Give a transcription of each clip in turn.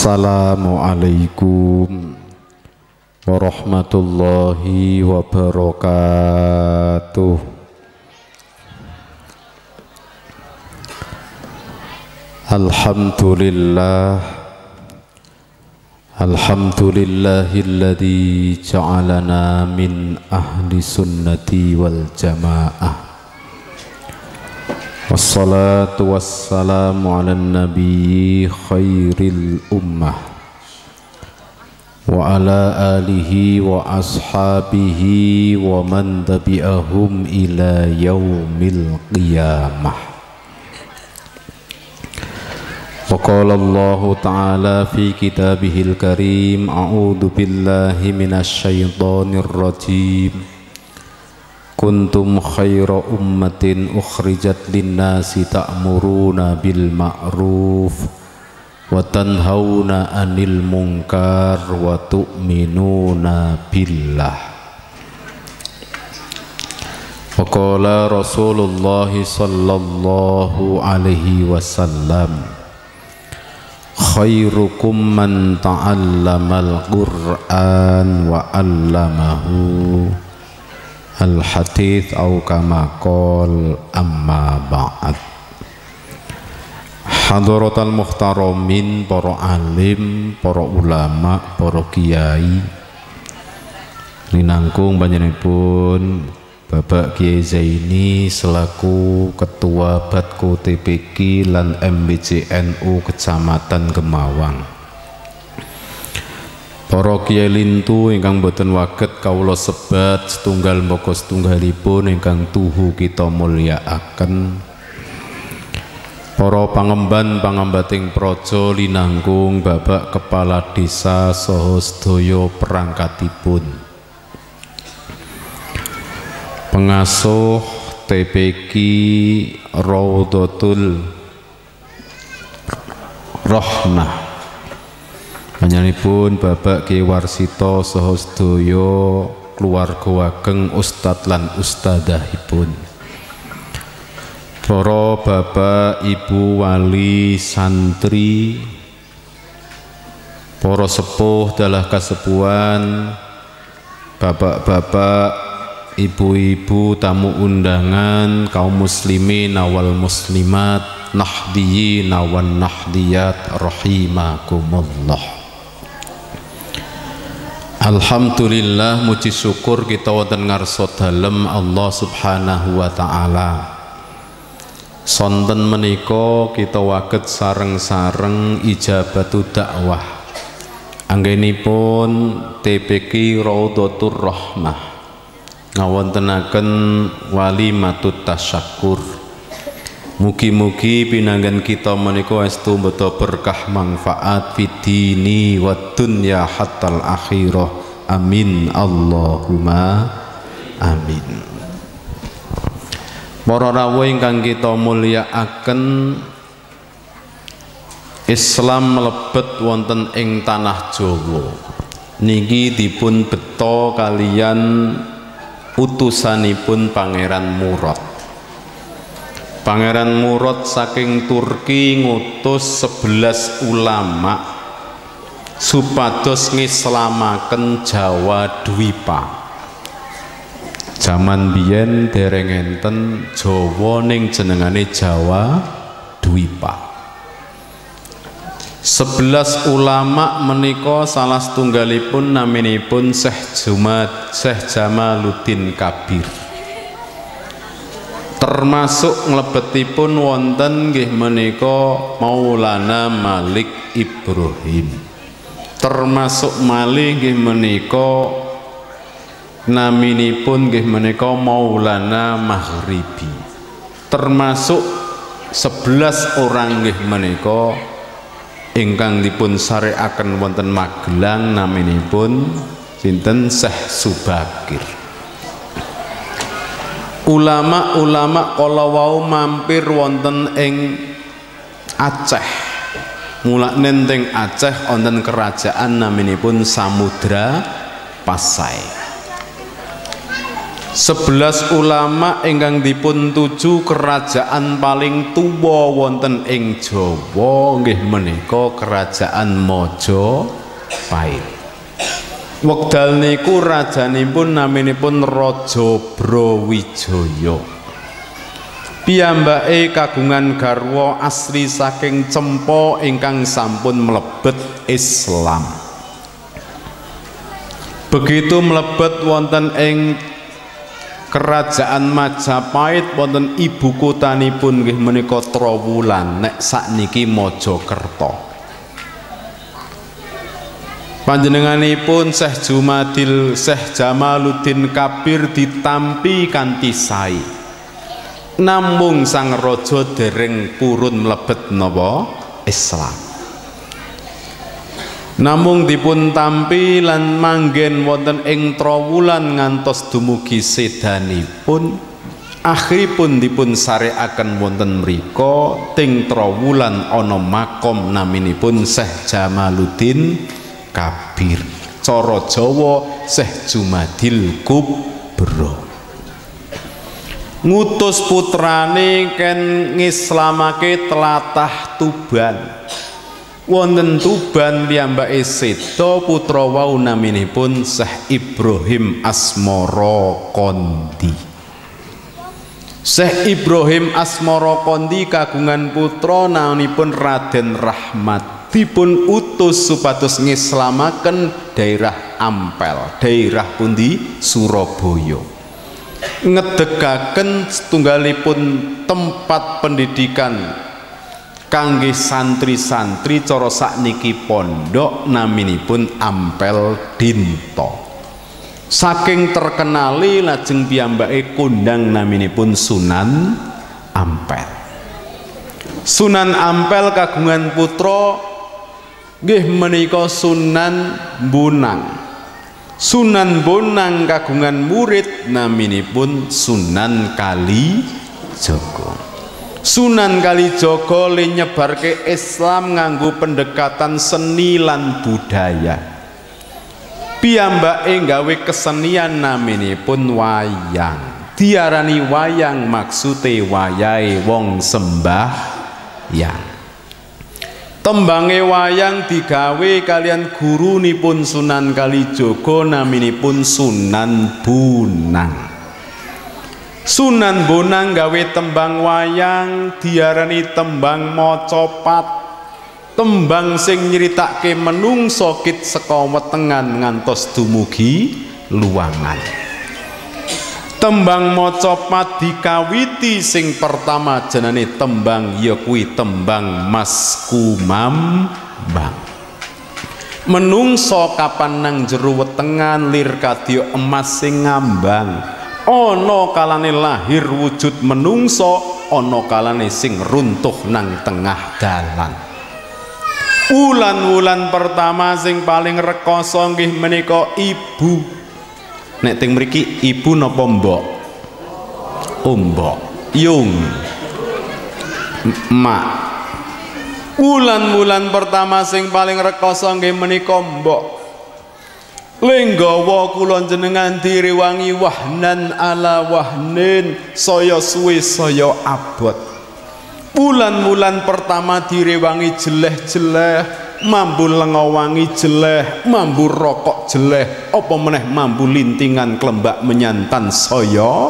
Assalamualaikum warahmatullahi wabarakatuh. Alhamdulillahilladzi ja'alana min ahli sunnati wal jamaah. Wassalatu wassalamu ala nabi khairil ummah wa ala alihi wa ashabihi wa man tabi'ahum ila yaumil qiyamah. Wa qala Allah ta'ala fi kitabihil karim, a'udzu billahi minasy syaithanir rajim. Kuntum khaira ummatin ukhrijat linnasi ta'muruna bil ma'ruf wa tanhauna 'anil munkar wa tu'minuna billah. Wa qala Rasulullah sallallahu alaihi wasallam, khairukum man ta'allamal Qur'an wa 'allamahu. Al-hadits au kama qol, amma ba'd. Hadaratul muhtaramin, para alim, para ulama, para kiai, linangkung panjenenganipun Bapak Kiai Zaini selaku Ketua Batko TPQ lan MBCNU Kecamatan Gemawang. Para kiai lintu ingkang boten waget kawula sebat setunggal mbaka setunggalipun ingkang tuhu kita mulyakaken. Para pangemban pangembating praja linangkung Bapak Kepala Desa saha sedaya perangkatipun. Pengasuh TPQ Raudhatul Rahmah. Panjenenganipun Bapak Kiai Warsito saha sedaya keluarga ageng ustadz lan ustadzahipun. Para bapak, ibu, wali, santri, para sepuh dalah kasepuhan, bapak-bapak, ibu-ibu, tamu undangan, kaum muslimin wal muslimat, nahdiyin wan nahdiyat rahimakumullah. Alhamdulillah, muji syukur kita wonten ngarsa dalem Allah Subhanahu wa taala. Sonten menika kita waget sareng-sareng ijabatu dakwah. Anggenipun TPQ Raudhatur Rahmah ngawontenaken walimatut tasyakur. Mugi-mugi pinanggan kita menika estu mbeta berkah manfaat fidini wa dunya hatal akhirah. Amin Allahumma amin. Para rawuh ingkang kita mulyakaken, Islam mlebet wonten ing tanah Jawa niki dipun beto kalian utusanipun Pangeran Murad. Pangeran Murad saking Turki ngutus 11 ulama supados ngislamaken Jawa Dwipa. Zaman biyen dereng enten Jawa ning jenengane Jawa Dwipa. 11 ulama menika salah setunggalipun naminipun Syekh Jamaluddin Kabir. Termasuk nglebetipun wonten nggih menika Maulana Malik Ibrahim. Termasuk malih nggih menika naminipun nggih menika Maulana Maghribi. Termasuk 11 orang nggih menika ingkang dipun sareaken wonten Magelang naminipun sinten Syekh Subakir. Ulama-ulama kala wau mampir wonten ing Aceh. Mulane teng Aceh wonten kerajaan naminipun Samudra Pasai. 11 ulama ingkang dipun tuju kerajaan paling tuwa wonten ing Jawa nggih menika kerajaan Majapahit. Wekdal niku rajanipun naminipun Raja Brawijaya. Piyambake kagungan garwa asli saking Cempa ingkang sampun mlebet Islam. Begitu mlebet wonten ing Kerajaan Majapahit wonten ibu kotanipun nggih menika Trowulan nek sakniki Mojokerto. Panjenenganipun Syekh Jamaluddin Kabir ditampi kanthi sae. Namung sang raja dereng purun mlebet napa Islam. Namung dipun tampi lan manggen wonten ing Trowulan ngantos dumugi sedanipun, akhiripun dipun sareaken wonten mrika ting Trowulan ana makom naminipun Syekh Jamaluddin Kabir. Cara Jawa Syekh Jumadil Kubra. Ngutus putrane ken ngislamake tlatah Tuban. Wonten Tuban piyambake seda putra wau naminipun Syekh Ibrahim Asmara Kondi. Syekh Ibrahim Asmara Kondi kagungan putra naminipun Raden Rahmat. Dipun utus supados ngislamaken daerah Ampel, daerah pundi Surabaya. Ngedegaken setunggalipun tempat pendidikan kangge santri-santri cara sakniki pondok naminipun Ampel Dinto. Saking terkenali lajeng piyambake kondang naminipun Sunan Ampel. Sunan Ampel kagungan putra nggih menika Sunan Bonang. Sunan Bonang kagungan murid naminipun Sunan Kalijaga. Sunan Kalijaga le nyebarke Islam nganggo pendekatan seni lan budaya. Piyambake gawe kesenian naminipun wayang. Diarani wayang maksude wayahe wong sembahyang. Tembange wayang digawe kalian gurunipun Sunan Kalijaga naminipun Sunan Bonang. Sunan Bonang gawe tembang wayang diarani tembang macapat. Tembang sing nyritake menungso kit saka wetengan ngantos dumugi luwangan. Tembang macapat dikawiti sing pertama jenenge tembang ya kuwi tembang Mas Kumambang. Menungso kapan nang jero wetengan lir kadya emas sing ngambang. Ana kalane lahir wujud menungso, ana kalane sing runtuh nang tengah dalan. Wulan-wulan pertama sing paling rekoso nggih menika ibu. Nek teng mriki ibu napa mbok? Mbok. Yung. Mak. Wulan-wulan pertama sing paling rekoso nggih menika mbok. Lenggawa kula jenengan direwangi wahnan ala wahnin, saya suwe saya abot. Bulan-bulan pertama direwangi jeleh-jeleh, mambu lengawangi jeleh, mambu rokok jeleh, apa meneh mambu lintingan klembak menyantan saya.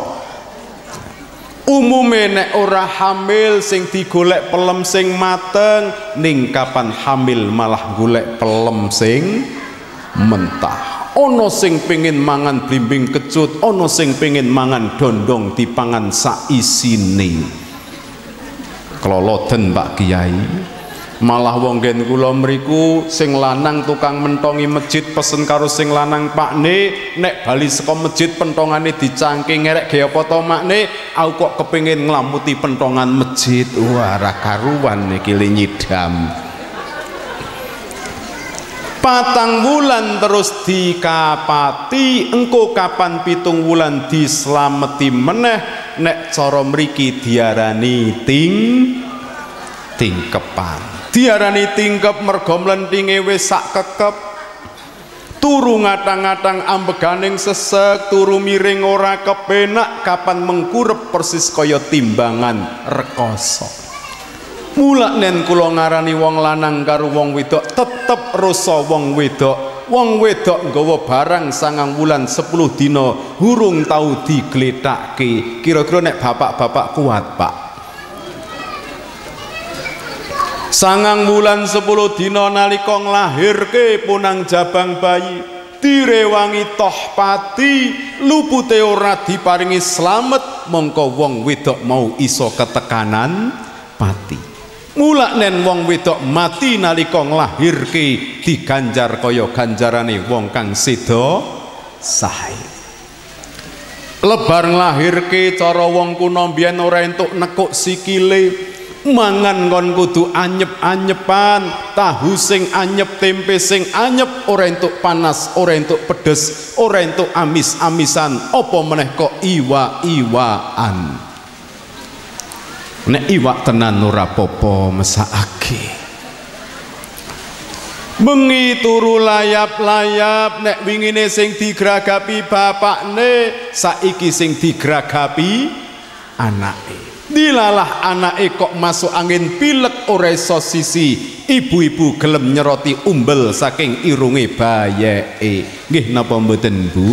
Umume nek ora hamil sing digolek pelem sing mateng, ning kapan hamil malah golek pelem sing mentah. Ono sing pengen mangan blimbing kecut, ono sing pengen mangan dondong dipangan saisine. Keloloten Pak Kiai. Malah wong gen kula mriku sing lanang tukang mentongi masjid pesen karo sing lanang Pakne, nek bali saka masjid pentongane dicangking ngerek ge apa to Makne, aku kok kepengin nglamuti pentongan masjid. Wah, ra karuan iki nyidam. Patang wulan terus dikapati, engko kapan 7 wulan dislameti meneh, nek cara mriki diarani tingkepan. Diarani tingkep mergo mlentinge wis sak kekep. turu ngatang-ngatang ambeganing sesek, turu miring ora kepenak, kapan mengkurep persis kaya timbangan rekoso. Mulanen kula ngarani wong lanang karo wong wedok tetep rasa wong wedok. Wong wedok nggawa barang 9 wulan 10 dina hurung tau diglethakke. Kira-kira nek bapak-bapak kuat, Pak? 9 wulan 10 dina nalika nglahirke punang jabang bayi direwangi toh pati, lupute ora diparingi slamet, mongko wong wedok mau iso ketekanan pati. Mulanen wong wedok mati nalika nglahirke diganjar kaya ganjarane wong kang seda sae. Lebar nglahirke cara wong kuna mbiyen ora entuk nekuk sikile, mangan kon kudu anyep-anyepan, tahu sing anyep, tempe sing anyep, ora entuk panas, ora entuk pedes, ora entuk amis-amisan, apa meneh kok iwak-iwakan. Nek iwak tenan ora popo mesakake. Bengi turu layap-layap, nek wingine sing digragapi bapakne, saiki sing digragapi anake. Dilalah anake kok masuk angin pilek ora iso sisi, ibu-ibu gelem nyeroti umbel saking irunge bayeke. Nggih napa mboten, Bu?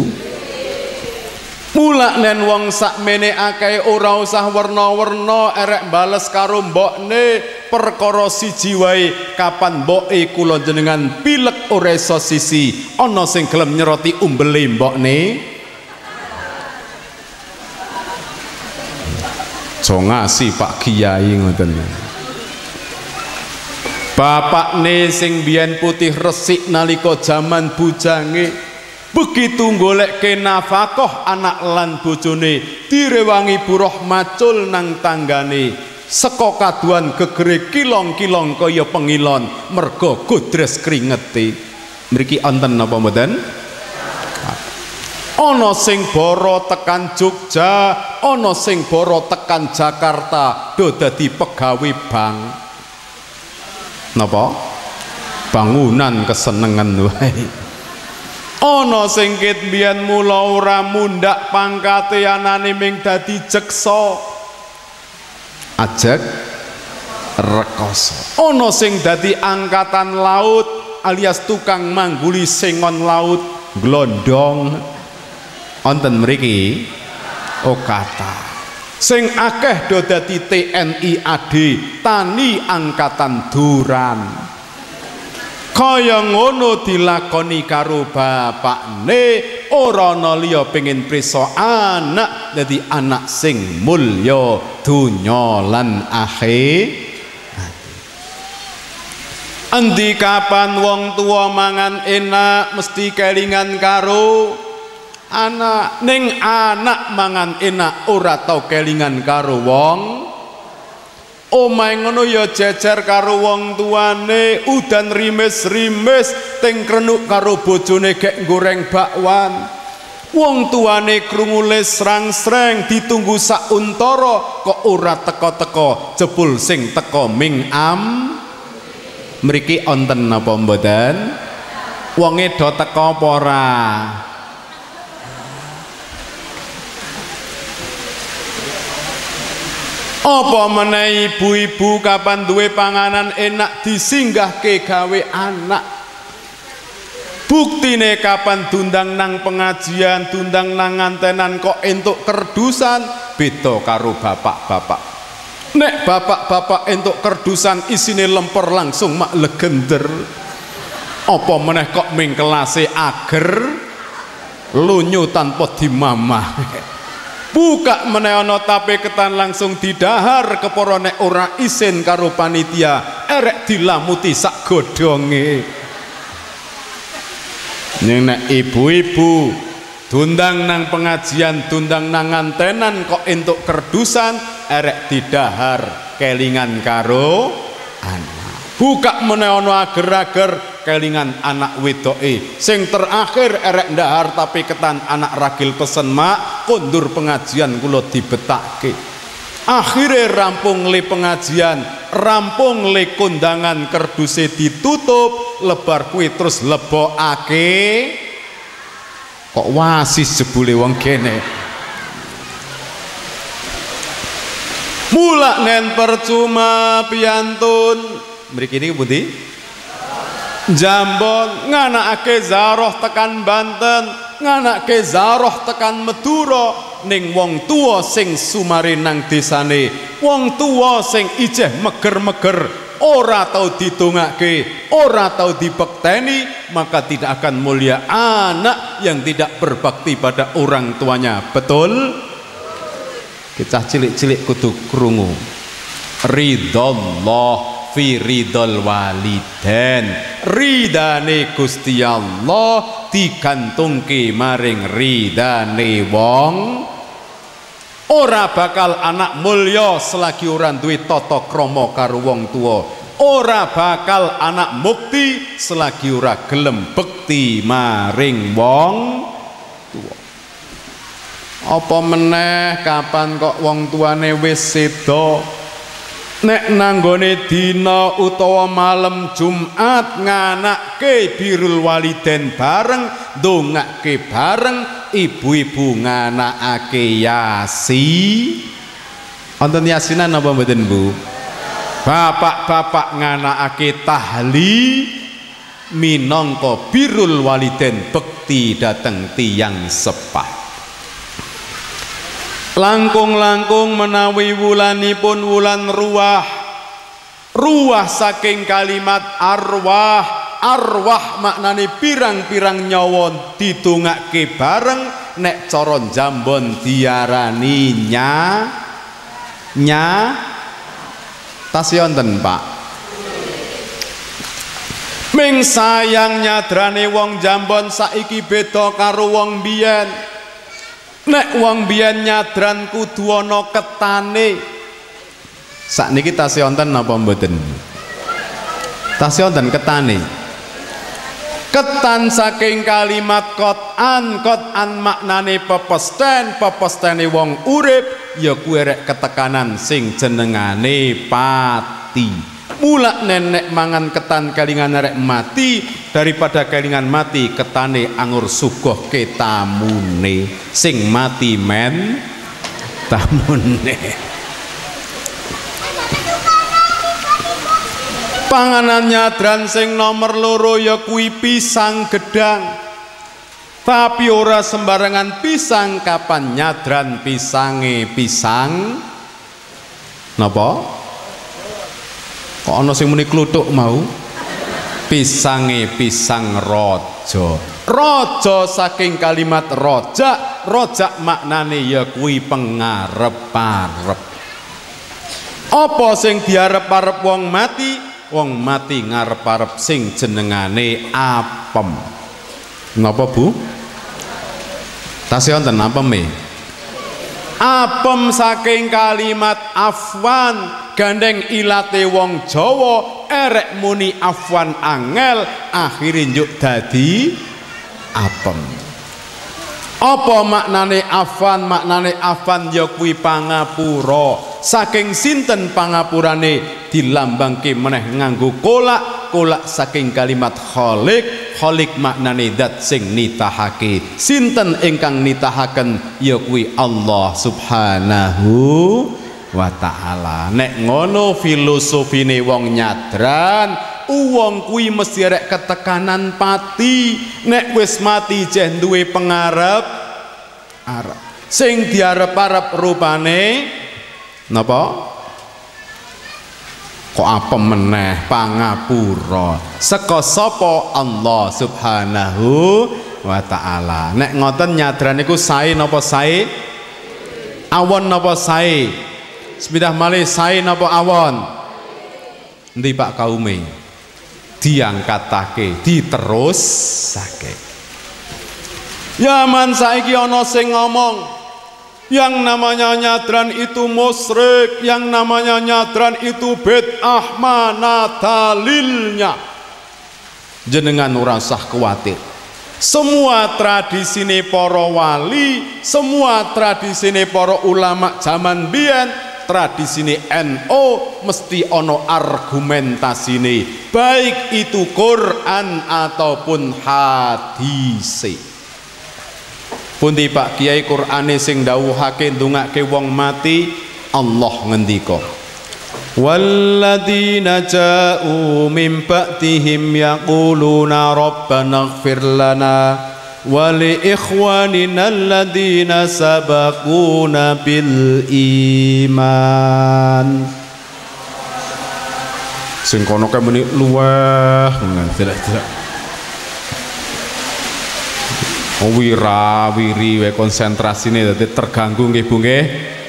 Mulanen wong sakmene akeh ora usah werna-werna erek bales karo mbokne, perkara siji wae, kapan mboke kula jenengan pilek ora iso sisi, ana sing gelem nyeroti umbele mbokne. Jo ngasi Pak Kiai ngoten. Bapakne sing biyen putih resik nalika jaman bujange begitu goleke nafkah anak lan bojone direwangi buruh macul nang tanggane, saka kaduan gegere kilong-kilong kaya pengilon merga godres kringete. Mriki wonten napa mboten? Ana sing boro tekan Jogja, ana sing boro tekan Jakarta, do dadi pegawe bank. Napa? Bangunan kesenengan wae. Ana sing ket mbiyen mula ora mundhak pangkate anane ming dadi jeksa ajeg rekoso. Ana sing dadi angkatan laut alias tukang mangguli sengon laut glondong. Wonten mriki kata sing akeh do dadi TNI AD, tani angkatan duran. Kaya ngono dilakoni karo bapakne, ora ana liya pengin prisa anak dadi anak sing mulya donya lan akhir. Endi kapan wong tua mangan enak mesti kelingan karo anak, ning anak mangan enak ora tau kelingan karo wong. Omahe ngono ya jejer karo wong tuane, udan rimis-rimis teng krenuk karo bojone gek goreng bakwan. Wong tuane krungu lesrang-sreng ditunggu sak untara kok ora teka-teka, jebul sing teka ming am. Mriki wonten napa mboten? Wonge do teka apa ora? Apa meneh ibu-ibu kapan duwe panganan enak disinggahke gawe anak. Buktine kapan dundang nang pengajian, dundang nang ngantenan kok entuk kerdusan, beda karo bapak-bapak. Nek bapak-bapak entuk kerdusan isine lemper langsung mak legender. Apa meneh kok ming kelase ager lunyu tanpa dimamah. Buka meneh ana tape ketan langsung didahar kepara nek ora isin karo panitia erek dilamuti sak godhonge. Ning nek ibu-ibu dundang nang pengajian, dundang nang ngantenan kok entuk kerdusan erek didahar kelingan karo anak. Buka meneh ana ager-ager kelingan anak wedoke. Sing terakhir erek ndahar tapi ketan anak ragil pesen mak kondur pengajian kula dibetakke. Akhirnya rampung le pengajian, rampung le kondangan, kerduse ditutup, lebar kuwi terus lebokake. Kok wasis jebule wong kene. Mula nen percuma piantun. Mriki niki pundi? Jambon nganakake zaroh tekan Banten, nganake zaroh tekan Madura. Ning wong tua sing sumare nang desane, wong tua sing ijeh meger-meger, ora tau didongake, ora tau dibekteni, maka tidak akan mulia anak yang tidak berbakti pada orang tuanya. Betul? Kita cilik-cilik kudu krungu. Ridallah fi ridal waliden, ridane Gusti Allah digantungke maring ridane wong. Ora bakal anak mulya selagi ora duwe tata krama karo wong tuwa. Ora bakal anak mukti selagi ora gelem bekti maring wong tuwa. Apa meneh kapan kok wong tuane wis seda, nek nanggone dina utawa malam Jumat nganake birrul waliden bareng, ndongake bareng, ibu-ibu nganakake yasi. Wonten yasinan apa mboten, Bu? Bapak-bapak nganakake tahli minangka birrul waliden, bekti dhateng tiyang sepah. Langkung-langkung menawi wulanipun wulan ruwah, ruwah saking kalimat arwah. Arwah maknane pirang-pirang nyawa didongake bareng, nek cara Jambon diarani nya tasih wonten, Pak. Ming sayang nyadrane wong Jambon saiki beda karo wong biyen. Nek wong biyen nyadran kudu ana ketane. Sakniki tasih wonten napa mboten? Tasih wonten ketane. Ketan saking kalimat qot'an, qot'an maknane pepesten, pepestene wong urip ya kuwi rek ketekanan sing jenengane pati. Mula nenek mangan ketan kelingan rek mati, daripada kelingan mati ketane anggur suguh ke tamune, sing mati men tamune. Panganan nyadran sing nomor loro ya kuwi pisang gedang. Tapi ora sembarangan pisang, kapan nyadran pisange pisang napa? Kok ana sing muni kluthuk mau? Pisange pisang raja. Raja saking kalimat rojak, rojak maknane ya kuwi pengarep-arep. Apa sing diarep-arep wong mati? Wong mati ngarep-arep sing jenengane apem. Napa, Bu? Tasih wonten apeme? Apem saking kalimat afwan, gandeng ilate wong Jawa, erek muni afwan angel, akhire njuk dadi apem. Apa maknane afwan? Maknane afwan ya kuwi pangapura. Saking sinten pangapurane? Dilambangke meneh nganggo kolak. Kolak saking kalimat kholik. Kholik maknane zat sing nitahake. Sinten ingkang nitahaken? Ya kuwi Allah subhanahu wa ta'ala. Nek ngono filosofine wong nyadran, wong kuwi mesti rek ketekanan pati. Nek wis mati jeh duwe pengarep arep. Sing diarep-arep rupane napa? Kok apa meneh pangapura saka sapa? Allah subhanahu wa ta'ala. Nek ngoten nyadran niku sae napa sae? Awon napa sae? Sepidah malih sae napa awon? Endi Pak kaume? Diangkatake, diterusake. Yaman saiki ana sing ngomong yang namanya nyadran itu musyrik, yang namanya nyadran itu bid'ah, mana dalilnya? Jenengan ora usah kuwatir. Semua tradisine para wali, semua tradisine para ulama zaman biyen tradisine NU mesti ono argumentasine, baik itu Quran ataupun hadis. Pundi Pak Kiai Qur'ane sing dawuhake ndongake wong mati, Allah ngendika walladzina ja'u min ba'dihim yaquluna rabbana ighfir lana wa li ikhwanina alladzina sabaquna bil iman. Sing kono kae muni luweh ndelok-delok. Wira-wiri wae konsentrasine dadi terganggu nggih Bu nggih.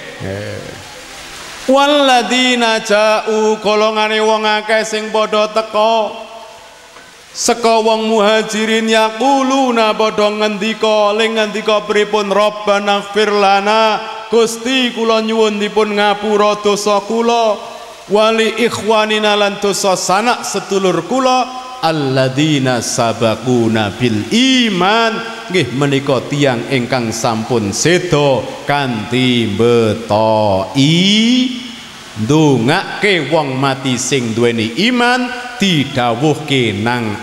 Walladzina ja'u golongane wong akeh sing padha teka saka wong muhajirin yaquluna padha ngendika ling ngendika pripun Rabbana ighfir lana Gusti kula nyuwun dipun ngapura dosa kula wali ikhwanina lan dosa sanak sedulur kula alladzina sabaquna bil iman nggih menika tiyang ingkang sampun seda kanthi beto ndongake wong mati sing duweni iman didhawuhke nang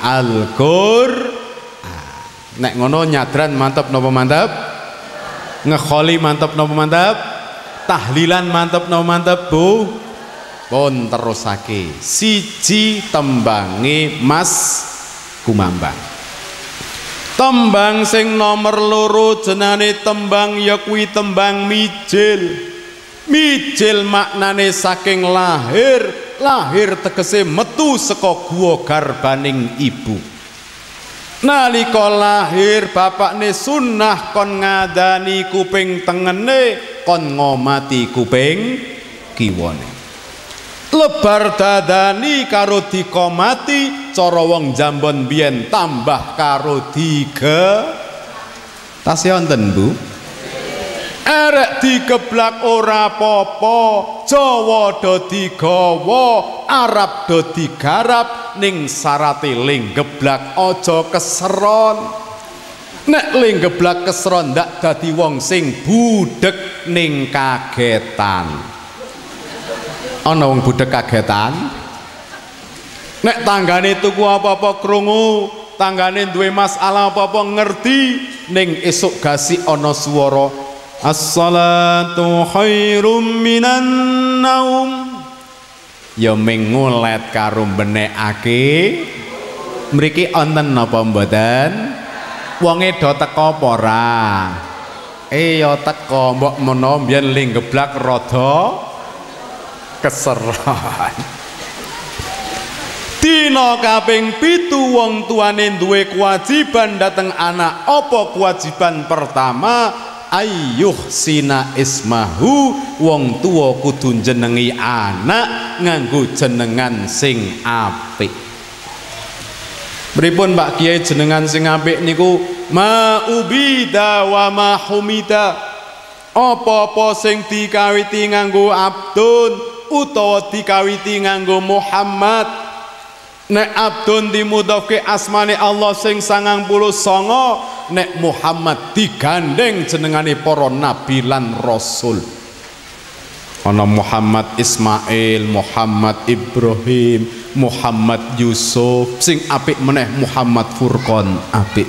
Al-Qur'an. Nek ngono nyadran mantep napa mantep? Ngekholi mantep napa mantep? Tahlilan mantep napa mantep Bu? Pun terusake siji tembange Mas Kumambang. Tembang sing nomor loro jenane tembang ya kuwi tembang mijil. Mijil maknane saking lahir, lahir tegese metu saka guwa garbaning ibu. Nalika lahir bapakne sunnah kon ngadani kuping tengene, kon ngomati kuping kiwane. Lebar dadani karo dikomati, cara wong Jambon biyen tambah karo tasih wonten Bu? Erek digeblak ora apa-apa, Jawa do digawa, Arab do digarap, ning sarate ling geblak aja keseron. Nek ling geblak keseron ndak dadi wong sing budhek ning kagetan. Ana wong budhek kagetan. Nek tanggane tuku apa-apa krungu, tanggane duwe masalah apa-apa ngerti, ning esuk gasi ana swara as-salatu khairum minan naum. Ya mengulet karo benekake. Mriki wonten napa mboten? Wonge do teka apa ora? Ya teka, mbok menawa mbiyen ling geblak rada keseron. Dina kaping 7 wong tuane duwe kewajiban dateng anak. Apa kewajiban pertama? Ayyuh sina ismahu, wong tuwa kudu jenengi anak nganggo jenengan sing apik. Pripun Pak Kiai jenengan sing apik niku? Ma ubida wa ma humida. Apa-apa sing dikawiti nganggo Abdun utawa dikawiti nganggo Muhammad. Nek Abdun dimudhofke asmane Allah sing 99, nek Muhammad digandeng jenengane para nabi lan rasul. Ana Muhammad Ismail, Muhammad Ibrahim, Muhammad Yusuf, sing apik meneh Muhammad Furqan, apik.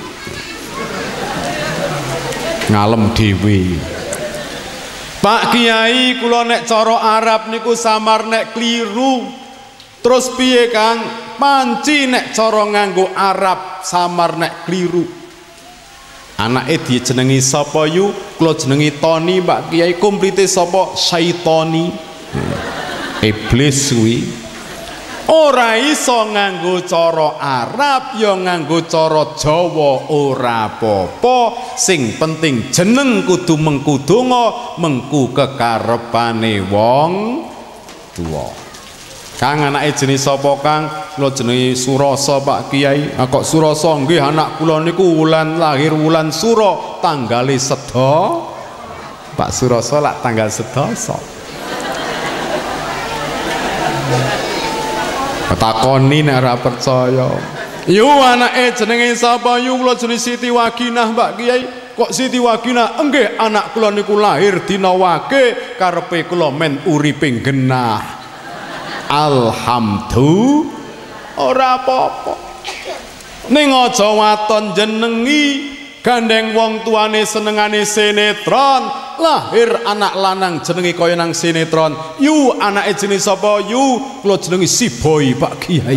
Ngalem dhewe. Pak Kiai kula nek cara Arab niku samar nek kliru. Terus piye Kang? Panci nek cara nganggo Arab samar nek kliru. Anake dijenengi sapa yu? Kula jenengi Toni Pak Kiai, komplite sapa? Syaitoni. Iblis kuwi. Ora iso nganggo cara Arab ya nganggo cara Jawa ora apa-apa. Sing penting jeneng kudu mengkudonga mengku kekarepane wong tuwa. Kang anake jenis sapa Kang? Kula jenengi Surasa Pak Kiai. Kok Surasa? Nggih anak kula niku wulan lahir wulan Sura, tanggale seda. Pak Surasa lak tanggal sedasa. Takoni nek ora percaya. Yu anake jenenge sapa yu? Kula jenenge Siti Waginah Mbak Kiai. Kok Siti Wagina enggih anak kula niku lahir dina Wage karepe kula men uriping genah. Alhamdulillah ora apa-apa. Ning aja waton jenengi gandeng wong tuane senengane sinetron, lahir anak lanang jenengi kaya nang sinetron. Yu anake jenis sapa? Yu kula jenengi si boy Pak Kiai.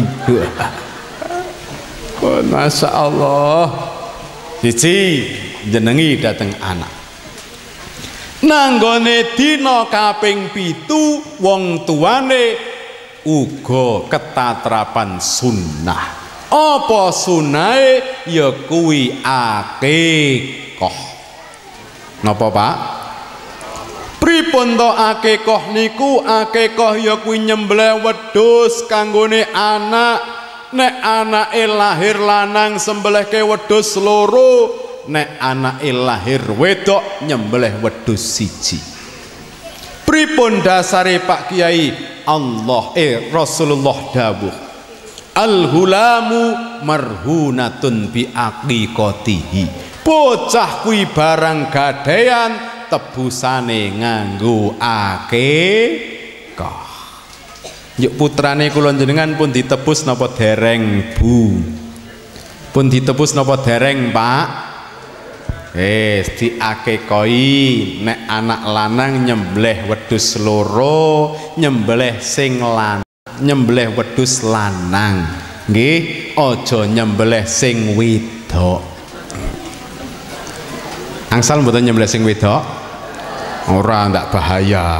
Oh, Masya Allah. Siji jenengi dateng anak. Nanggone dina kaping 7 wong tuane uga ketatrapan sunnah. Apa sunahe? Ya kuwi akikah. Napa Pak? Pripun to akikah niku? Akikah ya kuwi nyembelih wedhus kanggone anak. Nek anake lahir lanang sembelihke wedhus loro, nek anake lahir wedok nyembelih wedhus siji. Pripun dasare Pak Kiai? Rasulullah dawuh, al-hulamu marhunatun bi aqiqatihi. Bocah kuwi barang gadhean tebusane nganggo akikah. Yuk putrane kula jenengan pun ditebus napa dereng Bu? Pun ditebus napa dereng Pak? Diakekoi. Nek anak lanang nyembelih wedhus loro, nyembelih sing lanang, nyembelih wedhus lanang. Nggih, aja nyembelih sing wedok. Angsal mboten nyembelih sing wedok? Ora, ndak bahaya.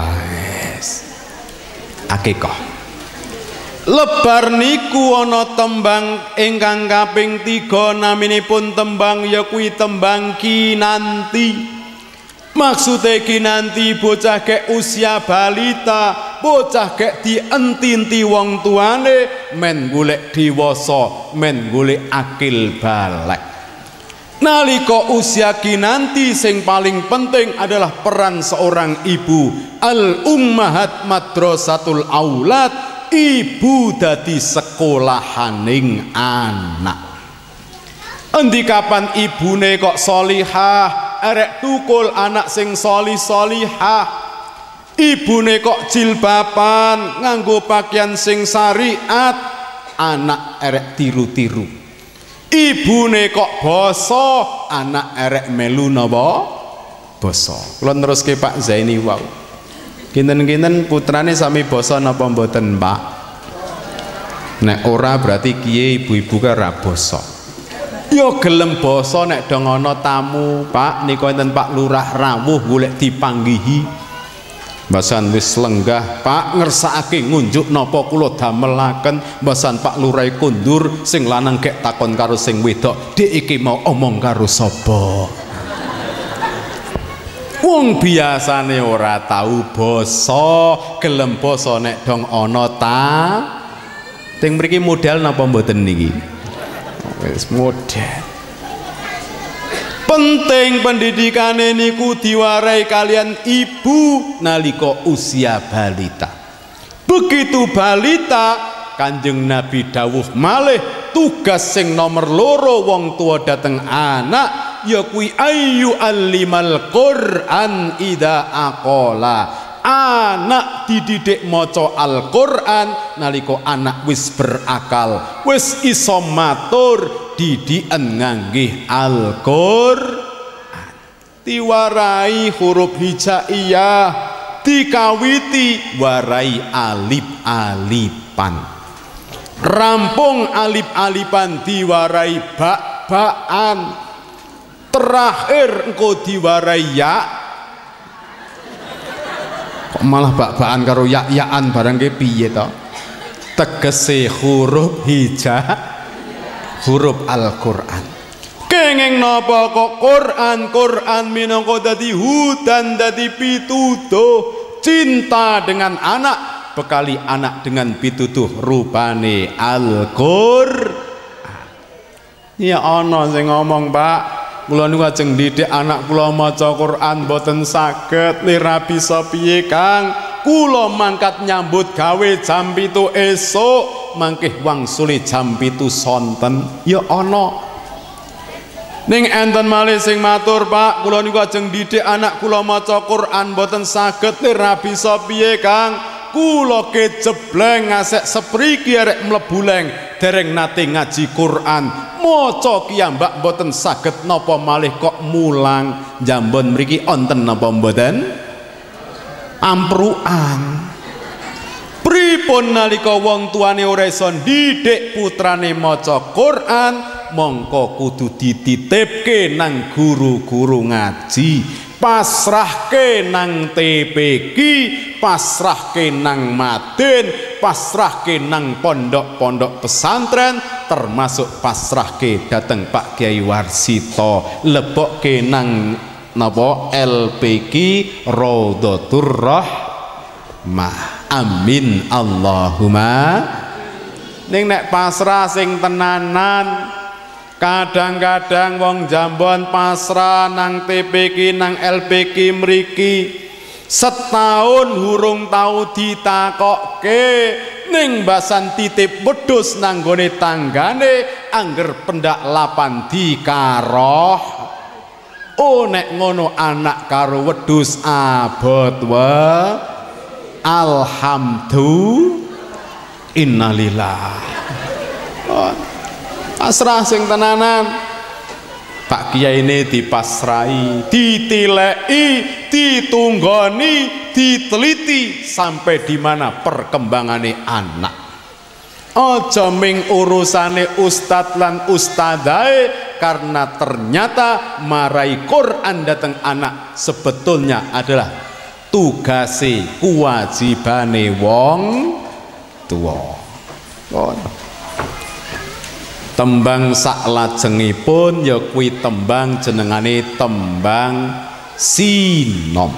Akikah. Lebar niku ana tembang ingkang kaping 3 naminipun tembang ya kuwi tembang kinanti. Maksude kinanti bocah kek usia balita, bocah kek dienti-enti wong tuane men golek dewasa, men golek akil balik. Nalika usia kinanti sing paling penting adalah peran seorang ibu. Al ummahat madrasatul aulad. Ibu dadi sekolahaning anak. Endi kapan ibune kok solihah, erek tukul anak sing solihah. Ibune kok jilbaban, nganggo pakaian sing syariat, anak erek tiru-tiru. Ibune kok basa, anak erek melu napa? Basa. Kula neruske Pak Zaini wau. Kinten-kinten putrane sami basa napa mboten Pak? Nek ora berarti kiye ibu-ibu ka ora basa. Ya gelem basa nek dong ana tamu Pak nika enten Pak Lurah rawuh golek dipanggihi. Mbasan wis lenggah Pak ngersakake ngunjuk napa kula damelaken. Mbasan Pak Lurah kundur sing lanang kek takon karo sing wedok, "Dik iki mau omong karo sapa?" Wong biasane ora tahu basa, gelem basa nek dong ana ta. Teng mriki modal napa mboten niki? Wis modal. Penting pendidikane niku diwarai kalian ibu nalika usia balita. Begitu balita Kanjeng Nabi dawuh malih tugas sing nomor loro wong tua dateng anak ya kuwi ayu alimal Quran ida aqola. Anak dididik maca Al-Qur'an nalika anak wis berakal, wis iso matur didiken nganggih Al-Qur'an. Diwarai huruf hijaiyah, dikawiti warai alif-alifan. Rampung alif-alifan diwarai bak-bakan. Terakhir engko diwarai ya. Kok malah bak-bakan karo yak-yakan barang ke piye to? Tegese huruf huruf Al-Qur'an. Kenging napa kok Quran minangka dadi hudan, dadi pituduh. Cinta dengan anak, bekali anak dengan pituduh rupane Al-Qur'an. Ya ana sing ngomong, Pak, kula niku ajeng didik anak kula maca Quran mboten saged, lira bisa piye Kang? Kula mangkat nyambut gawe jam 7 esuk, mangkih wangsule jam 7 sonten. Ya ana. Ning enten malih sing matur, Pak, kula niku ajeng didik anak kula maca Quran mboten saged ora bisa piye, Kang. Kula kejebleng ngasek sepriki arek mlebu leng dereng nate ngaji Quran. Maca kiyambak mboten saged napa malih kok mulang. Jambon mriki onten napa mboten? Ampruan. Pripun nalika wong tuane ora iso didik putrane maca Quran, mongko kudu dititipke nang guru-guru ngaji, pasrahke nang TPQ, pasrahke nang Madin, pasrahke nang pondok-pondok pesantren, termasuk pasrahke dateng Pak Kiai Warsito, lebokke nang napa LPQ Raudhatur Rahmah. Amin Allahumma. Ning nek pasrah sing tenanan, kadang-kadang wong Jambon pasrah nang TPQ nang LPQ mriki setahun hurung tau ditakokke, ning basan titip wedhus nang gone tanggane angger pendak lapan dikaroh. Oh nek ngono anak karo wedhus abot wae. Alhamdulillah, innalillah. Pasrah sing tenanan. Pak Kiai ini dipasrai, ditileki, ditunggoni, diteliti sampai di mana perkembangannya anak. Aja ming urusane ustad lan ustadae, karena ternyata marai Quran dateng anak sebetulnya adalah tugase kewajibane wong tua. Tembang saklajengipun ya kuwi tembang jenengane tembang sinom.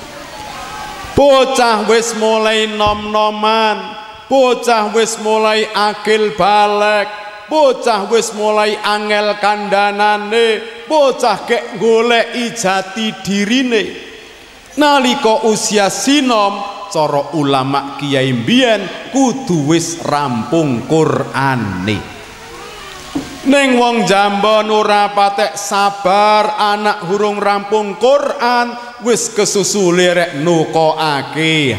Bocah wis mulai nom-noman, bocah wis mulai akil balik, bocah wis mulai angel kandanane, bocah kek goleki jati dirine. Nalika usia sinom, cara ulama kiai mbiyen kudu wis rampung Qur'ane. Ning wong Jambon ora patek sabar anak hurung rampung Qur'an wis kesusu lerek nukokake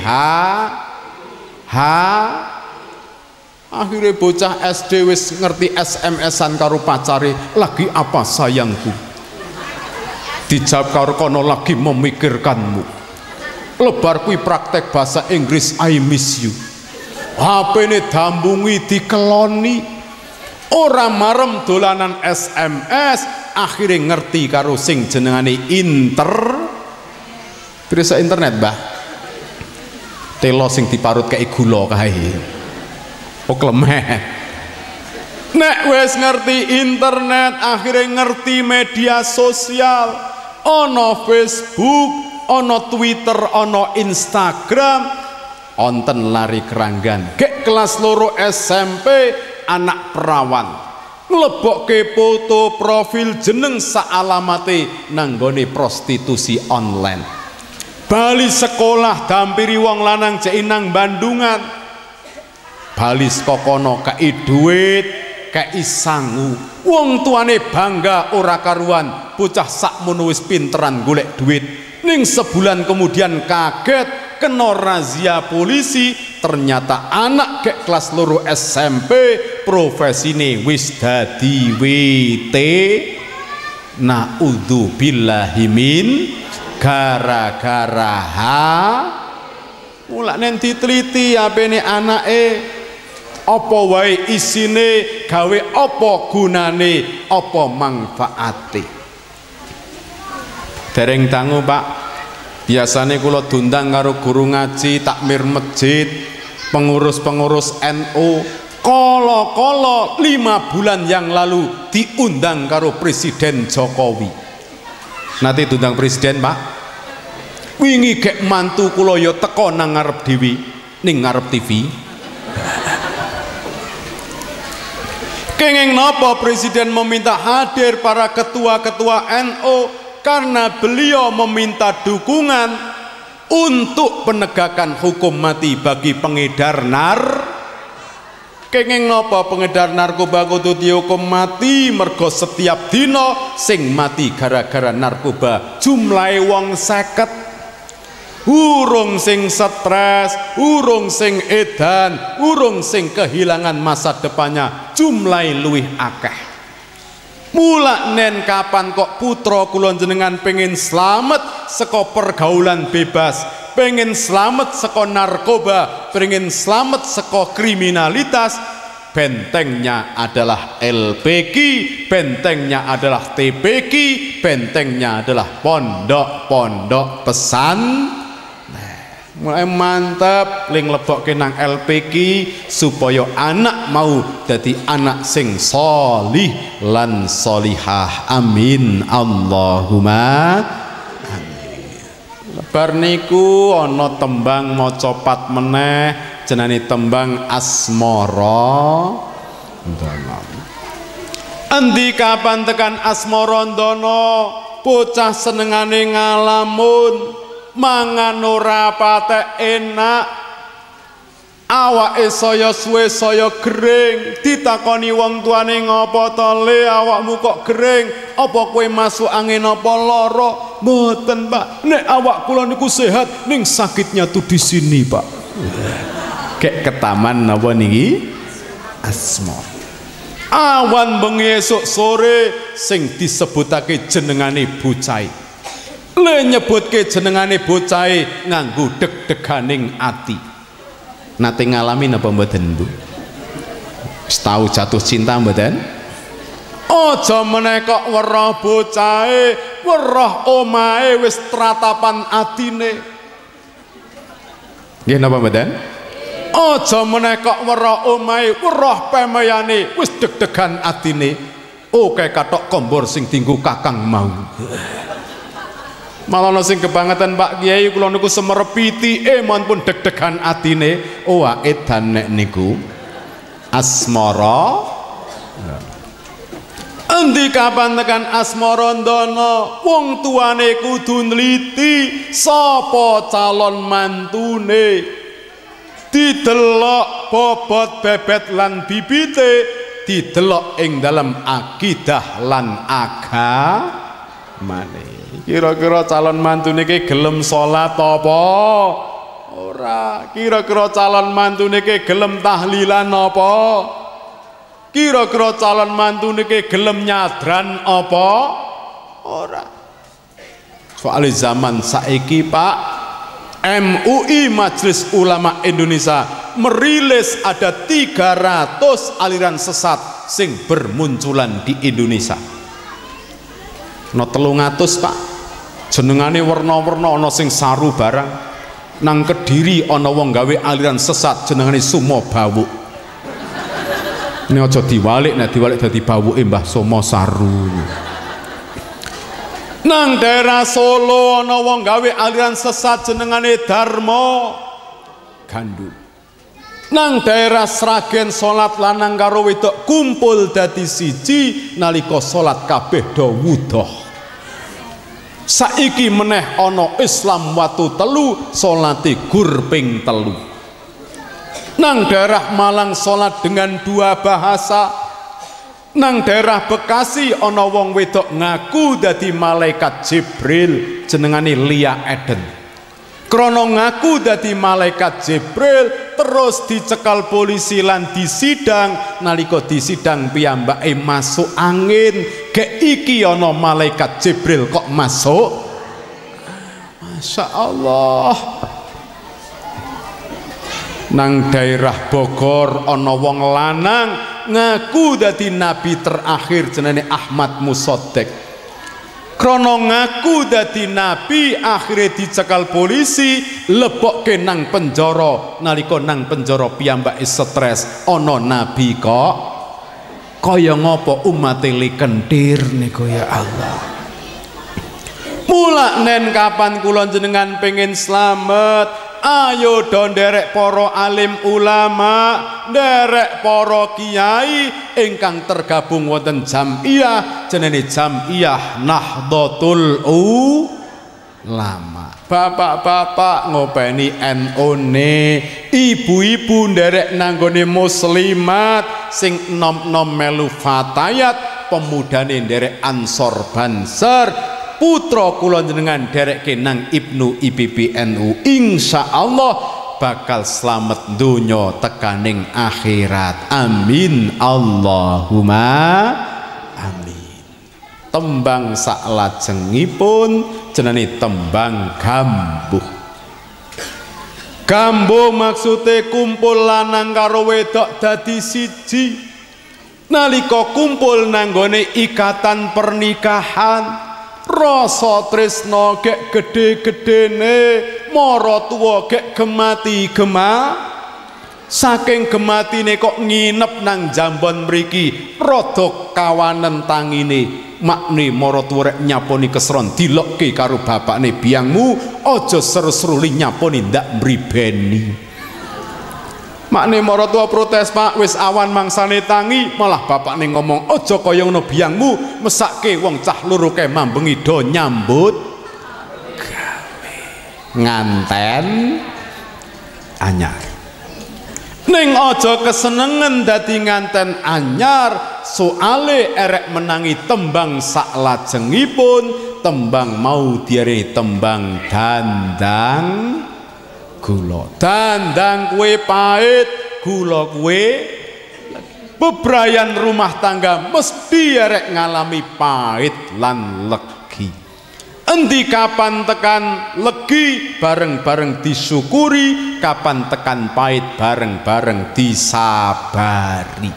akhirnya bocah SD wis ngerti SMS-an karo pacare, lagi apa sayangku? Dijawab karo kono, lagi memikirkanmu. Lebar kui praktek bahasa Inggris, I miss you. HP ini dambungi dikeloni, ora marem dolanan SMS, akhirnya ngerti karo sing jenengane Pirsa internet, Mbah. Telo sing diparut kayak gula kae. Oh klemet. Nek wis ngerti internet, akhirnya ngerti media sosial. Ono Facebook, ono Twitter, ono Instagram, onten lari keranggan. Gek kelas loro SMP, anak perawan nglebokke foto profil jeneng saalamate nanggone prostitusi online. Bali sekolah dampiri wong lanang jek nang Bandungan. Bali kokono kei duit, kei sangu. Wong tuane bangga ora karuan, bocah sakmono wis pinteran golek duit. Ning sebulan kemudian kaget kena razia polisi, ternyata anak kek kelas loro SMP profesine wis dadi WT. Naudzubillahi min gara-gara mulane diteliti apene anake apa wae isine, gawe apa gunane, apa manfaate. Dereng dangu, Pak. Biasane kula diundang karo guru ngaji, takmir masjid, pengurus-pengurus NU. Kala-kala 5 bulan yang lalu diundang karo Presiden Jokowi. Nanti diundang Presiden, Pak. Wingi gek mantu kula ya teko nang ngarep dhewe, ning ngarep TV. Kenging napa Presiden meminta hadir para ketua-ketua NU? Karena beliau meminta dukungan untuk penegakan hukum mati bagi pengedar Kenging napa pengedar narkoba kudu dihukum mati mergo setiap dina sing mati gara-gara narkoba jumlahe wong 50. Urung sing stres, urung sing edan, urung sing kehilangan masa depannya jumlahe luwih akeh. Mula nen kapan kok putra kula jenengan pengen slamet saka pergaulan bebas, pengen slamet saka narkoba, pengen slamet saka kriminalitas, bentengnya adalah LPQ, bentengnya adalah TPQ, bentengnya adalah pondok-pondok pesan. Mulai mantap ling lebokke nang LPQ supaya anak mau dadi anak sing sholih lan sholihah. Amin Allahumma amin. Bar niku ana tembang maca pat meneh jenenge tembang Asmara Ndana. Endi kapan tekan Asmara Ndana bocah senengane ngalamun mangan ora patek enak, awake saya suwe saya gering, ditakoni wong tuane ngopo to le awakmu kok gering, apa kowe masuk angin apa lara? Mboten Pak, nek awak kula niku sehat ning sakitnya tuh di sini Pak. Kek ketaman napa niki Asmara. Awan bengi esuk sore sing disebutake jenengane bocah. Le nyebutke jenengane bocahe nganggo deg-deganing ati. Nate ngalami napa mboten Bu? Wis tau jatuh cinta mboten? Aja meneh kok weruh bocahe, weruh omahe wis tratapan atine. Nggih napa mboten? Aja meneh kok weruh omahe, weruh pemeyane wis deg-degan atine. Oke katok kombor sing dinggo Kakang mau. Malah ana sing kebangetan Pak Kiai kula niku semerepiti mon pun deg-degan atine. Oh edan nek niku Asmara. Endi kapan tekan Asmara Ndana wong tuane kudu nliti sapa calon mantune. Didelok bobot bebet lan bibite, didelok ing dalam akidah lan agamane. Kira-kira calon mantu niki gelem salat apa ora? Kira-kira calon mantu niki gelem tahlilan apa? Kira-kira calon mantu niki gelem nyadran apa ora? Soal zaman saiki Pak, MUI Majelis Ulama Indonesia merilis ada 300 aliran sesat sing bermunculan di Indonesia. No 300 Pak, jenengane warna-warna, ana sing saru barang. Nang Kediri ana wong gawe aliran sesat jenengane Sumo Bawuk. Ini aja diwalik, nek diwalik dadi bawuke Mbah Sumo Saru. Nang daerah Solo ana wong gawe aliran sesat jenengane Darmo Gandul. Nang daerah Sragen salat lanang karo wedok kumpul dadi siji nalika salat kabeh do wudoh. Saiki meneh ana Islam watu telu salate gur ping telu. Nang daerah Malang salat dengan 2 bahasa. Nang daerah Bekasi ana wong wedok ngaku dadi malaikat Jibril jenengane Lia Eden. Krana ngaku dadi malaikat Jibril terus dicekal polisi lan disidang. Nalika disidang piyambake masuk angin. Gek iki ana malaikat Jibril kok masuk. Masya Allah. Nang daerah Bogor ana wong lanang ngaku dadi nabi terakhir jenenge Ahmad Musoddek. Krana ngaku dadi nabi akhirnya dicekal polisi, lebokke nang penjara. Nalika nang penjara piyambake stres, ana nabi kok kaya ngapa umate likentir niku ya Allah. Mula nen kapan kula jenengan pengen slamet, ayo do nderek para alim ulama, nderek para kiai ingkang tergabung wonten jamiyah jenenge Jamiyah Nahdlatul lama. Bapak-bapak ngopeni NU-ne, ibu-ibu nderek nanggone muslimat sing nom-nom melu fatayat, pemudane nderek Ansor Banser, putra kula jenengan derek kenang Ibnu IPB NU, insyaallah bakal selamat dunya tekaning akhirat. Amin Allahumma amin. Tembang saklajengipun jenenge tembang gambuh. Gambuh maksude kumpul lanang karo wedok dadi siji. Nalika kumpul nanggone ikatan pernikahan, rasa tresna gek gedhe-gedhene, mara tuwa gek gemati-gema. Saking gematine kok nginep nang jambon mriki, rada kawanen tangine. Makne mara tuwa rek nyaponi kesron dilokke karo bapakne, biangmu aja seru-seruli nyaponi ndak mribeni. Makne mara tuwa protes, Pak, wis awan mangsane tangi, malah bapakne ngomong aja kaya ngono biangmu, mesake wong cah loro kae mambengi do nyambut gawe. Nganten anyar. Ning aja kesenengen dadi nganten anyar, soale erek menangi tembang saklajengipun, tembang mau diarani tembang dandang gula. Dandang kue pahit, gula kue bebrayan rumah tangga mesti erek ngalami pahit lan legi. Endi kapan tekan legi bareng-bareng disyukuri, kapan tekan pahit bareng-bareng disabari.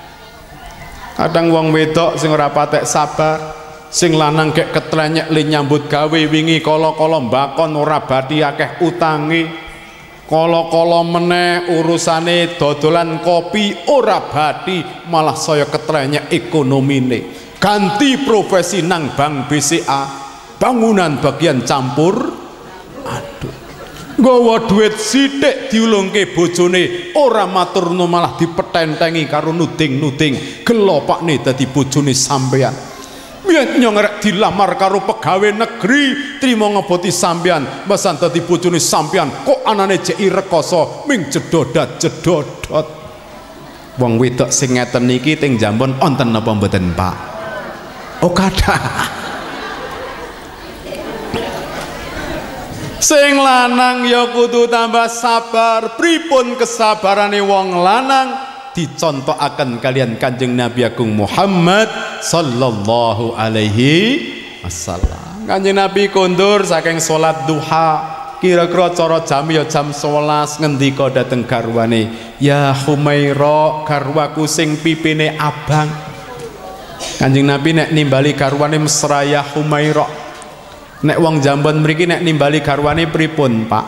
Kadang wong wedok sing ora patek sabar, sing lanang gek ketrenyek le nyambut gawe wingi kala-kala mbakon ora bathi akeh utange, kala-kala meneh urusane dodolan kopi ora bathi malah saya ketrenyek ekonomine. Ganti profesi nang Bank BCA, bangunan bagian campur aduk, nggawa duit sithik diulungke bojone, ora maturno malah dipetentengi karo nuding-nuding, gelopakne dadi bojone sampean. Biyen nyong rek dilamar karo pegawai negeri, trimo ngeboti sampean, mbasan dadi bojone sampean, kok anane jeki rekoso ming jedodat-jedodot. Wong wedok sing ngeten niki teng Jambon wonten napa mboten, Pak? Oh kathah. Sing lanang ya kudu tambah sabar. Pripun kesabarane wong lanang dicontokaken kalian Kanjeng Nabi Agung Muhammad sallallahu alaihi wasallam. Kanjeng Nabi kondur saking salat duha, kira-kira cara jam ya jam 11, ngendika dhateng garwane, ya Humaira, garwaku sing pipine abang. Kanjeng Nabi nek nimbali garwane mesra, ya Humaira. Nek wong Jambon mriki nek nimbali garwane pripun, Pak?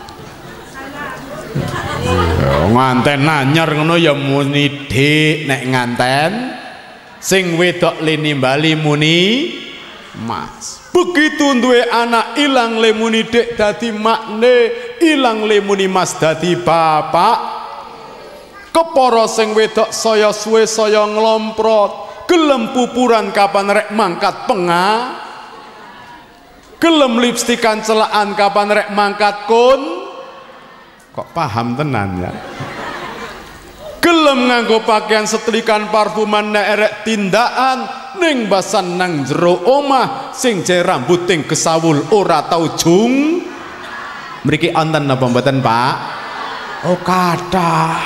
Nganten anyar ngono ya muni Dik, nek nganten sing wedok le nimbali muni Mas. Begitu duwe anak ilang le muni Dik dadi makne, ilang le muni Mas dadi bapak. Kepara sing wedok saya suwe saya nglomprot, gelem pupuran kapan rek mangkat pengah, gelem lipstikan celaan kapan rek mangkat kun. Kok paham tenan ya? Gelem nganggo pakaian setrikan parfuman nek erek tindakan ning basan nang jero omah sing je rambut ting kesawul ora tau jung. Mriki wonten napa mboten, Pak? Oh kathah.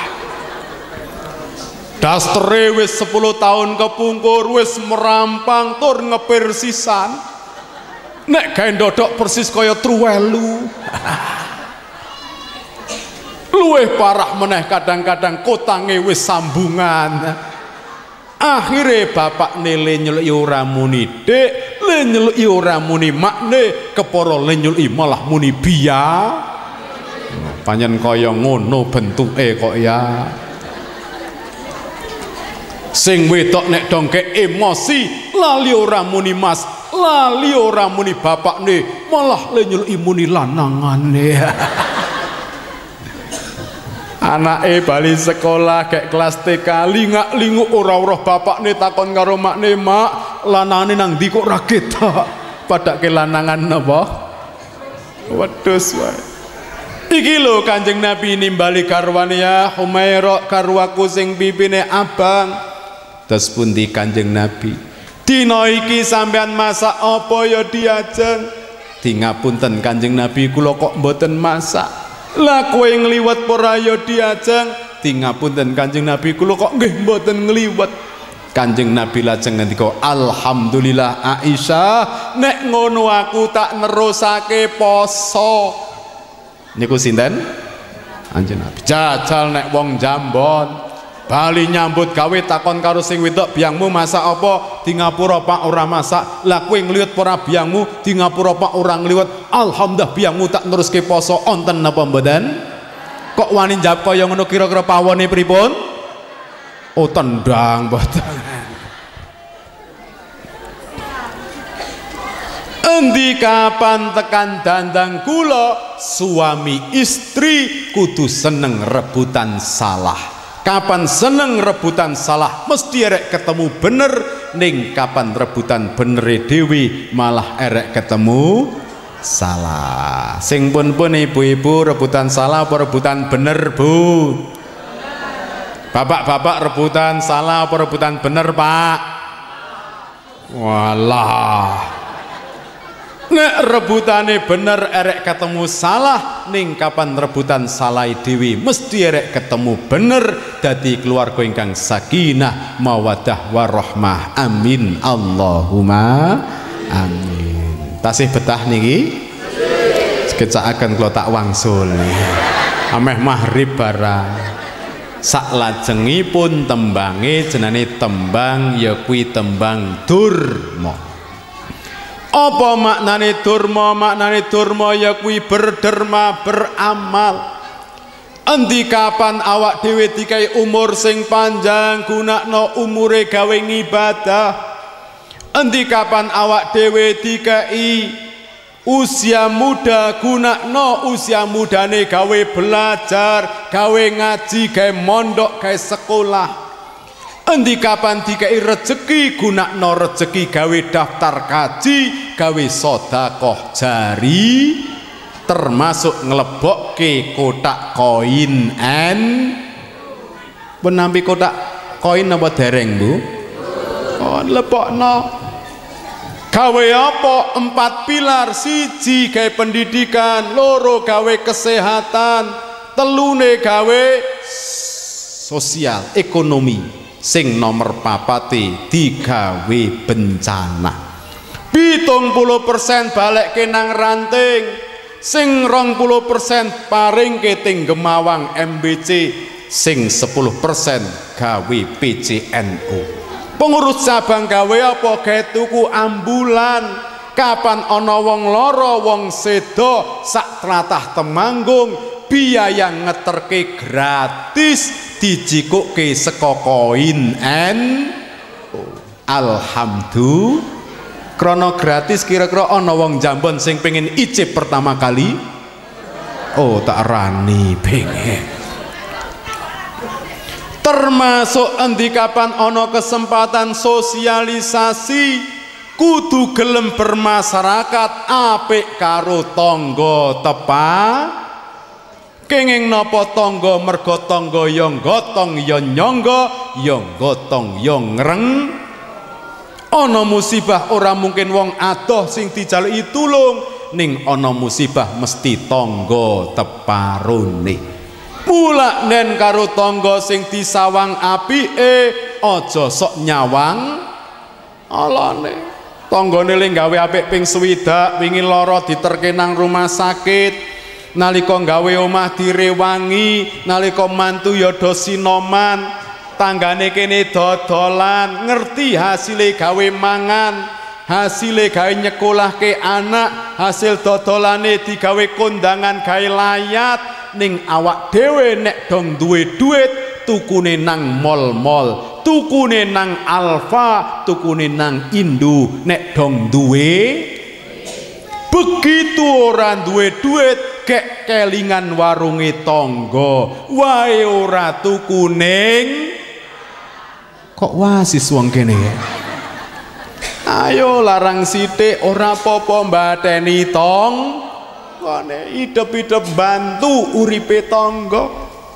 Dastere wis 10 tahun kepungkur, wis merampang tur ngepir sisan. Nek gawe ndodok persis kaya truwelu. Luwih parah meneh kadang-kadang kotange wis sambungan. Akhire bapak le nyeluk ora muni Dik, le nyeluk ora muni makne, kepara le nyeluk malah muni biya. Panjen kaya ngono bentuke kok ya. Sing wedok nek dongke emosi lali ora muni Mas, lali ora muni bapak nih, malah le nyeluk muni lanangane. Anake bali sekolah kayak kelas TK, lingak-linguk ora roh bapakne, takon karo makne, Mak, lanangane nang ndi kok ra ketok? Padake lanangan napa? wedhus wae. Iki lho Kanjeng Nabi nimbali garwane ya Humairah garwaku sing pipine abang. Terus pundi Kanjeng Nabi? Dina iki sampean masak apa ya diajeng? Di ngapunten Kanjeng Nabi kula kok mboten masak. Lah kowe ngliwet ora ya diajeng? Di ngapunten Kanjeng Nabi kula kok nggih mboten ngliwet. Kanjeng Nabi lajeng ngendika alhamdulillah Aisyah nek ngono aku tak nerusake poso. Niku sinten? Kanjeng Nabi. Jajal nek wong Jambon bali nyambut gawe takon karo sing wedok biangmu masak apa? Di ngapura Pak ora masak. Lah kowe ngliwet ora biangmu? Di ngapura Pak ora ngliwet. Alhamdulillah biangmu tak neruske poso. Onten napa mboten? Kok wani njawab kaya ngono kira-kira pawone pripun? Oh tendang mboten. Endi kapan tekan dandang kula suami istri kudu seneng rebutan salah. Kapan seneng rebutan salah mesti erek ketemu bener, ning kapan rebutan bener dewi malah erek ketemu salah. Sing pun ibu-ibu rebutan salah apa rebutan bener Bu? Bapak-bapak rebutan salah apa rebutan bener Pak? Walah, nek rebutane bener erek ketemu salah, ning kapan rebutan salah dewi mesti erek ketemu bener, dadi keluarga ingkang sakinah mawaddah warahmah. Amin Allahumma amin. Tasih betah niki? Sekejakaken kula tak wangsul. Ameh maghrib barang. Sak lajengipun tembange jenenge tembang ya kuwi tembang durma. Apa maknane durma? Maknane durma ya kuwi berderma beramal. Endi kapan awak dhewe dikai umur sing panjang gunakno umure gawe ngibadah. Endi kapan awak dhewe dikai usia muda gunakno usia mudane gawe belajar, gawe ngaji, gawe mondok, gawe sekolah. Endi kapan dikai rezeki gunakno rezeki gawe daftar kaji, gawe sedekah jari, termasuk nglebokke kotak koin penampi kotak koin apa dereng Bu? Oh lebokno. Gawe apa? 4 pilar. 1 gawe pendidikan, 2 gawe kesehatan, 3 gawe sosial ekonomi, sing nomor 4 digawe bencana. 70% balekke nang ranting, sing 20% paringke teng Gemawang MBC, sing 10% gawe PCNU. Pengurus cabang gawe apa? Gawe tuku ambulan. Kapan ana wong lara, wong sedo sak tlatah Temanggung, biaya ngeterke gratis, dijikukke saka koin alhamdulillah. Krono gratis kira-kira ana wong Jambon sing pengen icip pertama kali? Oh tak rani pengen. Termasuk endi kapan ana kesempatan sosialisasi kudu gelem bermasyarakat apik karo tangga kenging napa tangga mergo tangga ya gotong ya nyangga ya gotong ya ngreng. Ana musibah ora mungkin wong adoh sing dijaluki tulung, ning ana musibah mesti tangga teparone. Mula nen karo tangga sing disawang apike aja sok nyawang alane. Tanggane le gawe apik ping 60 wingi lara diterke nang rumah sakit, nalika gawe omah direwangi, nalika mantu ya do sinoman, tanggane kene dodolan, ngerti hasile gawe mangan, hasile gawe nyekolahke anak, hasil dodolane digawe kondangan gawe layat. Ning awak dhewe nek dong duwe duit tukune nang mall-mall, tukune nang Alfa, tukune nang Indo. Nek dong duwe begitu ora duwe duit kek kelingan warunge tangga wae ora tuku ning kok wasis wong kene ya. Ayo larang sithik ora apa-apa mbateni hidup-hidup bantu uripe tangga.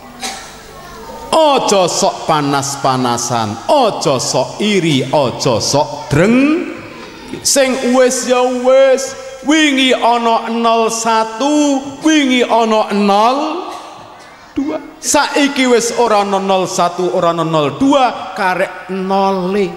Aja sok panas-panasan, aja sok iri, aja sok dreng. Sing wis ya wis, wingi ana 01, wingi ana 02. Saiki wis ora ana 01, ora ana 02, karek 0.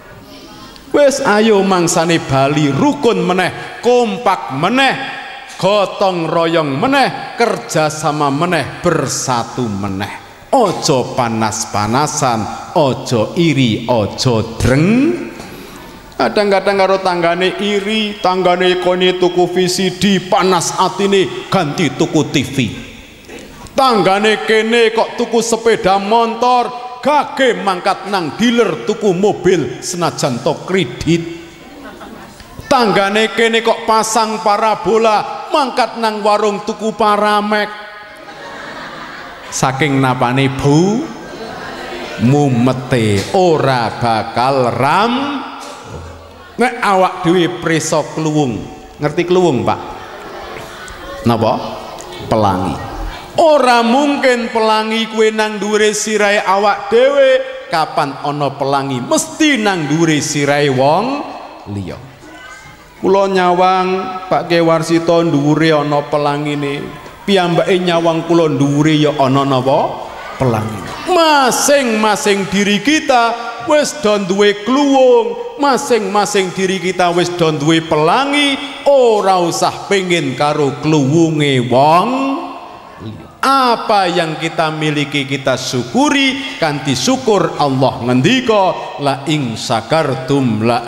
Wis ayo mangsane bali rukun meneh, kompak meneh, gotong royong meneh, kerja sama meneh, bersatu meneh. Ojo panas-panasan, ojo iri, ojo dreng. Kadang-kadang karo tanggane iri, tanggane kone tuku VCD, panas atine ganti tuku TV. Tanggane kene kok tuku sepeda motor, gage mangkat nang dealer tuku mobil senajan to kredit. Tanggane kene kok pasang parabola, mangkat nang warung tuku paramek. Saking napane bu mumete ora bakal ram. Nek awak dhewe preso kluwung, ngerti kluwung Pak? Napa? Pelangi. Ora mungkin pelangi kuwe nang dhuwure sirahe awak dhewe. Kapan ana pelangi mesti nang dhuwure sirahe wong liya. Kula nyawang Pak Kewarsito dhuwure ana pelangine. Piyambake nyawang kula dhuwure ya ana napa? Pelangi. Masing-masing diri kita wis do duwe kluwung, masing-masing diri kita wis do duwe pelangi, ora usah pengen karo kluwunge wong. Apa yang kita miliki kita syukuri, kanthi syukur Allah ngendika la ing syakartum la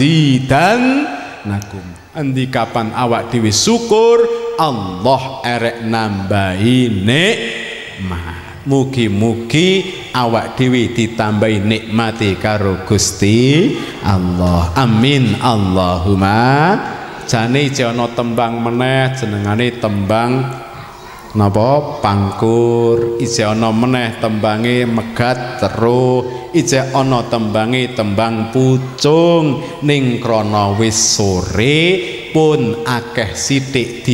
azidannakum. Endi kapan awak dhewe syukur, Allah erek nambahi nikmat. Mugi-mugi awak dhewe ditambahi nikmati karo Gusti Allah. Amin Allahumma. Jane ana tembang meneh jenengane tembang napa pangkur, isih ana meneh tembange megat teru, isih ana tembange tembang pucung. Ning krana wis sore pun akeh sithik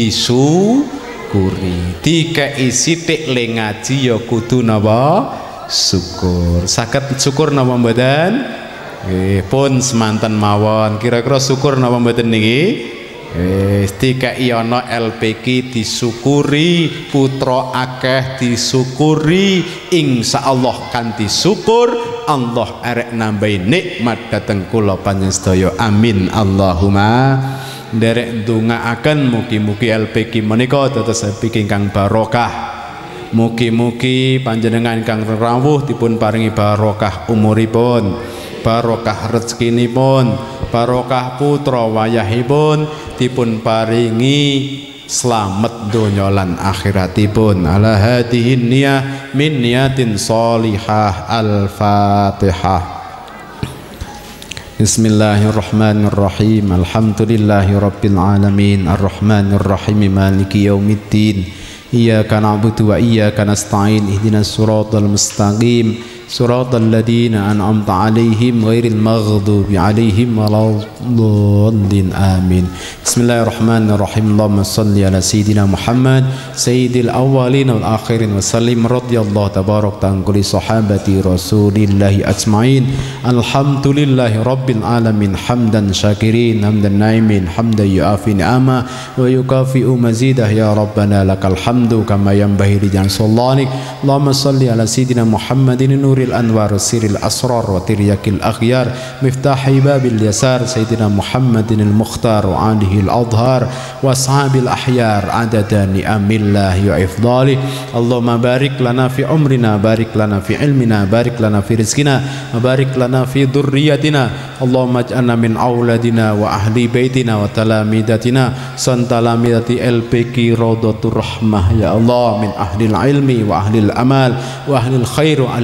disyukuri, dikei sithik le ngaji ya kudu napa syukur. Saged syukur napa mboten? Nggih pun semanten mawon. Kira-kira syukur napa mboten niki? Dikei ana LPK disyukuri, putra akeh disyukuri, insyaallah kanthi syukur Allah arek nambahi nikmat dhateng kula panjenengan. Amin Allahumma. Nderek ndongaaken mugi-mugi LPK menika dados LPK ingkang barokah. Mugi-mugi panjenengan ingkang rawuh dipun paringi barokah umuripun, barokah rezekinipun, barokah putra wayahipun, dipun paringi slamet donya lan akhiratipun. Ala hadhihi niyah min niyatin sholihah. Al-Fatihah. Bismillahirrahmanirrahim. Alhamdulillahi rabbil alamin. Arrahmanirrahim. Maliki yaumiddin. Iyyaka na'budu wa iyyaka nasta'in. Ihdinas siratal mustaqim. Siratal ladzina an'amta 'alaihim ghairil maghdubi 'alaihim waladdallin. Amin. Bismillahirrahmanirrahim. Allahumma shalli ala sayidina Muhammad sayyidil awwalin wal akhirin wa sallim radhiyallahu tabarak an kulli sahabati rasulillahi ajmain. Alhamdulillahi rabbil alamin hamdan syakirin hamdan naimin hamdan yu'afi ni'ama wa yukafi'u mazidah ya rabbana lakal hamdu kama yanbaghi li jalalanik. Allahumma shalli ala sayidina Muhammadin nuril anwar siril asrar wa tiryakil akhyar miftahi babil yasar sayyidina Muhammadin al-mukhtar wa alihi al-adhar wa ashabil ahyar adada ni'amillah wa ifdali. Allahumma barik lana fi umrina, barik lana fi ilmina, barik lana fi rizkina, barik lana fi dhurriyyatina. Allahumma ij'alna min auladina wa ahli baitina wa talamidatina san talamidati LPK Rawdatur Rahmah ya Allah, min ahli ilmi wa ahli amal wa ahli khair wa ahli Qur'an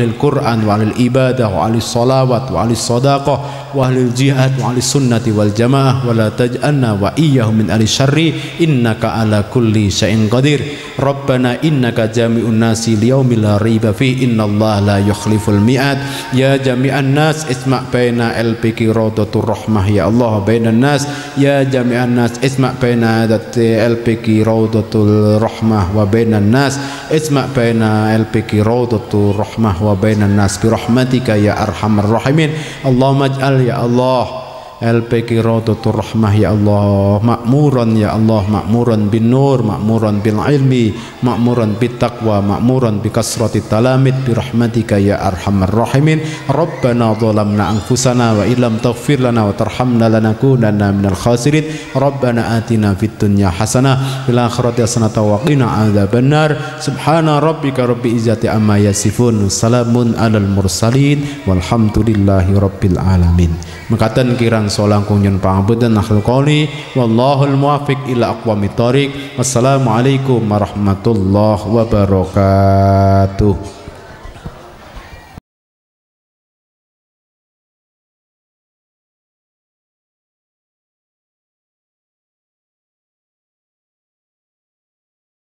Qur'an wa alil ibadah wa alis salawat wa alis sadaqah wa alil jihad wa alis sunnati wal jamaah wa la taj'alna wa iyyahum min alis syarri innaka ala kulli syai'in qadir. Rabbana innaka jami'un nasi liyaumil la raiba fi innallaha la yukhliful mi'ad. Ya jami'an nas isma' baina LPQ Raudatur Rahmah ya Allah bainan nas. Ya jami'an nas isma' baina LPQ Raudatul Rahmah wa bainan nas. Isma' baina LPQ Raudatur Rahmah wa bainan nas bi rahmatika ya arhamar rahimin. Allahumma ij'al ya Allah LPQ Raudatur Rahmah ya Allah makmuran ya Allah, makmuran bin nur, makmuran bil ilmi, makmuran bit taqwa, makmuran bi kasrati talamid bi rahmatika ya arhamar rahimin. Rabbana zalamna anfusana wa illam taghfir lana wa tarhamna lanakunanna minal khasirin. Rabbana atina fid dunya hasanah fil akhirati hasanah wa qina adzabannar. Subhana rabbika rabbil izzati amma yasifun, salamun alal mursalin walhamdulillahi rabbil alamin. Mekaten kirang solangkung nyun pangapunten akhirul qouli wallahul muwaffiq ila aqwamit thoriq. Wassalamualaikum warahmatullahi wabarakatuh.